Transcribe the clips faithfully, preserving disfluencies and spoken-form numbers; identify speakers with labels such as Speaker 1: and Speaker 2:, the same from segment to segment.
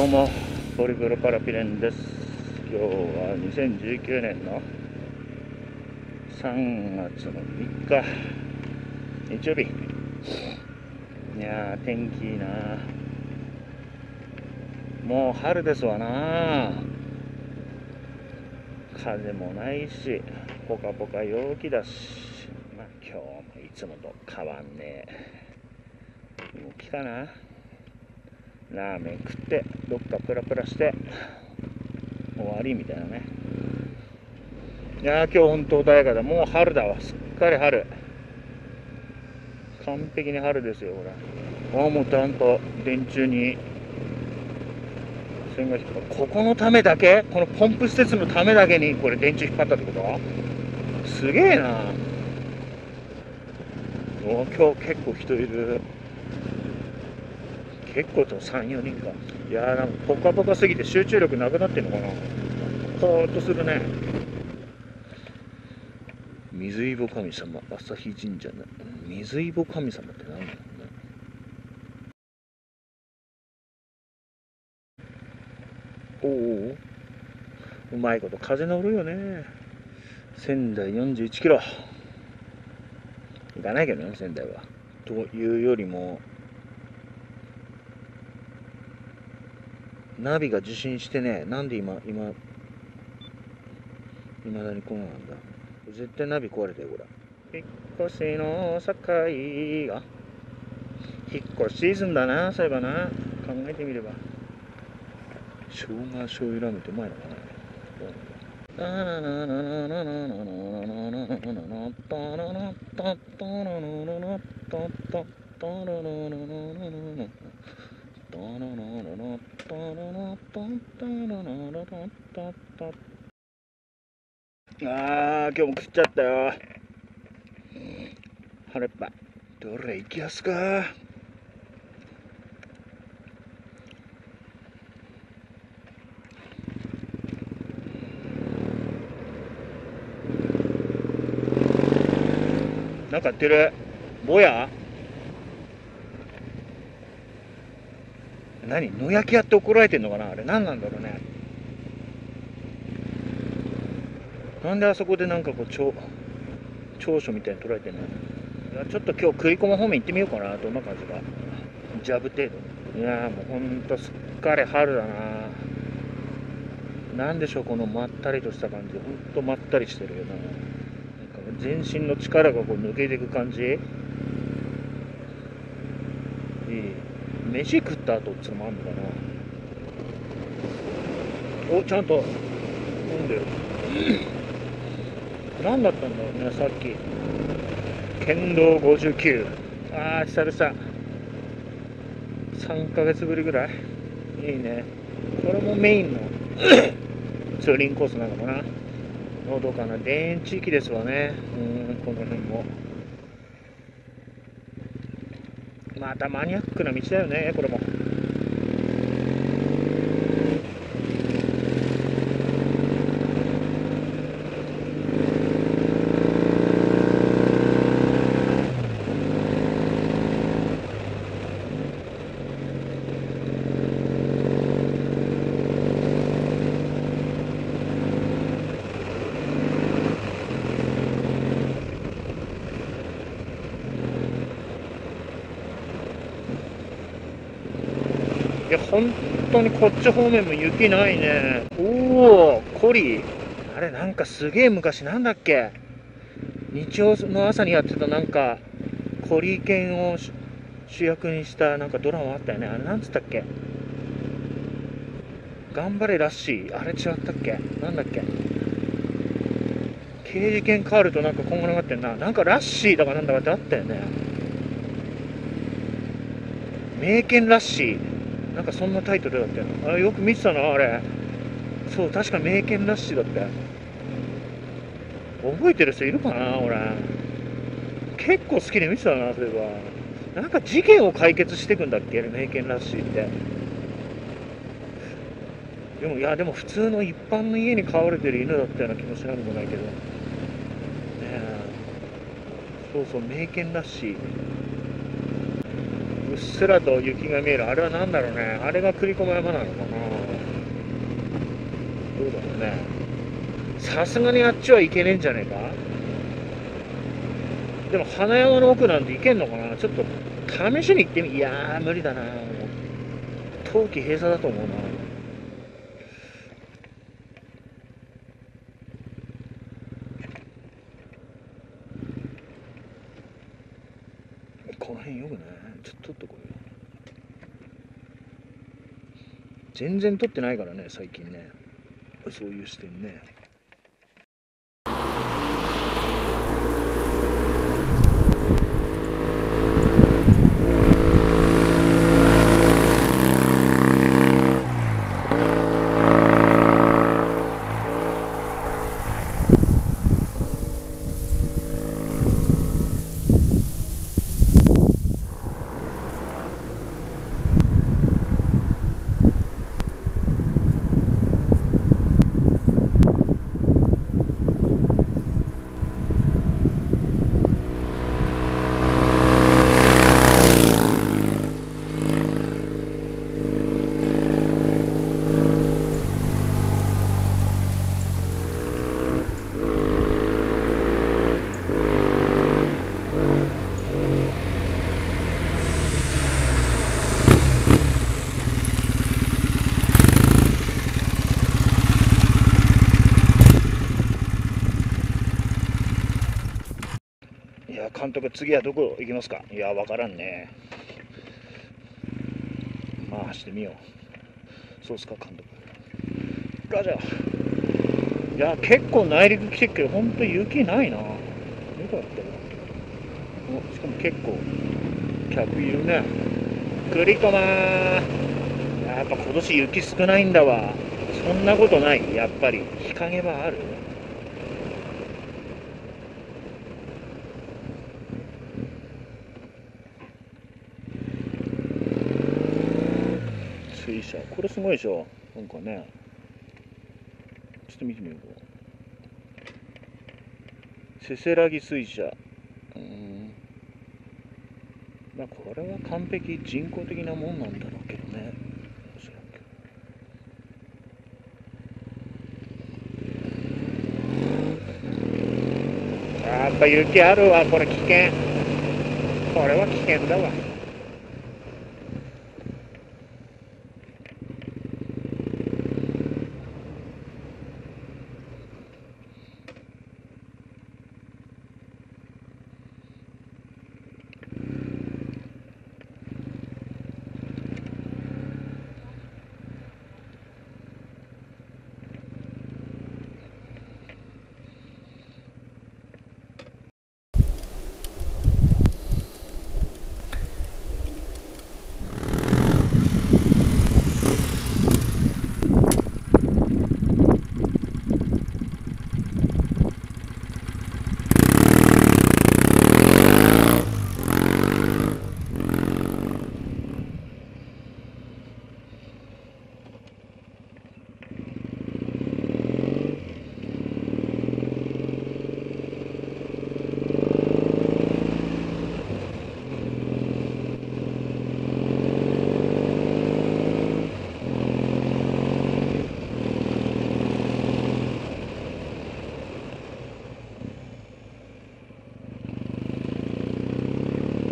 Speaker 1: どうも、ポリプロパラピレンです。今日はにせんじゅうきゅうねんのさんがつのみっか、日曜日。いやー、天気いいな。もう春ですわな。風もないし、ポカポカ陽気だし、まあ今日もいつもと変わんねえ動きかな。ラーメン食ってどっかプラプラして終わりみたいなね。いやー、今日本当穏やかだ。もう春だわ。すっかり春。完璧に春ですよ、これ。ああ、もうちゃんと電柱に線が引っ張る。ここのためだけ、このポンプ施設のためだけにこれ電柱引っ張ったってこと？すげえな。お今日結構人いる。結構とさん、よにんか。いやー、なんかポカポカすぎて集中力なくなってんのかな。ほーっとするね。水イボ神様、朝日神社の水イボ神様って何だろうね。おお、うまいこと風乗るよね。仙台よんじゅういちキロ行かないけどね、仙台は。というよりもナビが受信してね、なんで今今いまだにこうなんだ。絶対ナビ壊れてるこれ。引っ越しの境が引っ越しシーズンだな。そういえばな、考えてみれば生姜醤油ラーメンってうまいのかな。あー、今日も食っちゃったよ。腹いっぱい。どれ行きやすか。なんかやってる。ぼや何、野焼きやって怒られてんのかな。あれ何なんだろうね。なんであそこでなんかこう長長所みたいに捉えてんの。ちょっと今日食い込む方面行ってみようかな。どんな感じか。ジャブ程度。いやー、もうほんとすっかり春だな。なんでしょう、このまったりとした感じ。ほんとまったりしてるよな。なんか全身の力がこう抜けていく感じ。いい。飯食った後ってのもあるのかな。お、ちゃんと飲んでる。何だったんだろうね、さっき。県道ごじゅうきゅう。あー、久々。さんかげつぶりぐらい。いいね。これもメインのツーリングコースなのかな。のどかな田園地域ですわね。うん、この辺も。またマニアックな道だよね、これも。いや、本当にこっち方面も雪ないね。おお、コリー。あれ、なんかすげえ昔、なんだっけ。日曜の朝にやってたなんか、コリー犬を主役にしたなんかドラマあったよね。あれ、なんつったっけ。頑張れラッシー。あれ違ったっけ。なんだっけ。刑事犬変わるとなんかこんがらがってんな。なんかラッシーだかなんだかってあったよね。名犬ラッシー。なんかそんなタイトルだったよな。あれよく見てたな、あれ。そう、確か名犬ラッシーだったよ。覚えてる人いるかな、俺。結構好きで見てたな、そういえば。なんか事件を解決していくんだっけ、名犬ラッシーって。でも、いや、でも普通の一般の家に飼われてる犬だったような気もしなくもないけど。ねえ。そうそう、名犬ラッシー。うっすらと雪が見える。あれは何だろうね。あれが栗駒山なのかな。どうだろうね。さすがにあっちは行けねえんじゃねえか。でも花山の奥なんて行けんのかな。ちょっと試しに行ってみ。いやー無理だな。冬季閉鎖だと思うな。この辺よくね。ちょっと撮ってこいよ。全然撮ってないからね、最近ね。そういう視点ね。いや、監督、次はどこ行きますか。いや、わからんね。まあ、走ってみよう。そうっすか、監督。ガチャ。いや、結構内陸来てるけど、ほんと雪ないな。どこやってる。お、しかも結構、客いるね。栗駒。やっぱ今年雪少ないんだわ。そんなことない。やっぱり。日陰はある。水車。これすごいでしょ。なんかね。ちょっと見てみよう。せせらぎ水車。うーん。まあこれは完璧人工的なもんなんだろうけどね。やっぱ雪あるわ。これ危険。これは危険だわ。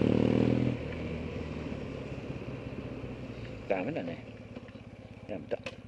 Speaker 1: ダメだね。やめた。